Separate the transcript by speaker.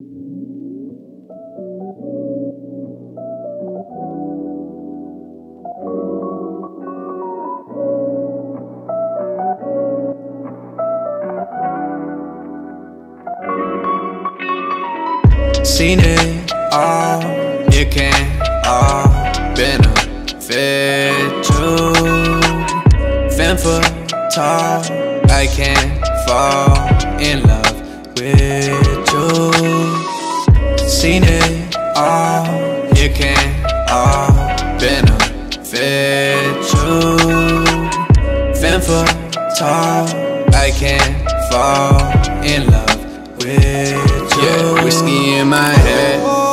Speaker 1: Seen it all, you can't all benefit you. Femme fatale, I can't fall in love with you. Seen it all, you can't all benefit you. Femme fatale, I can't fall in love with you. Yeah, whiskey in my head,